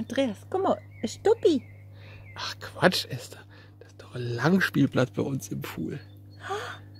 Andreas, guck mal, ein Stuppi. Ach Quatsch, Esther. Das ist doch ein Langspielplatz bei uns im Pool.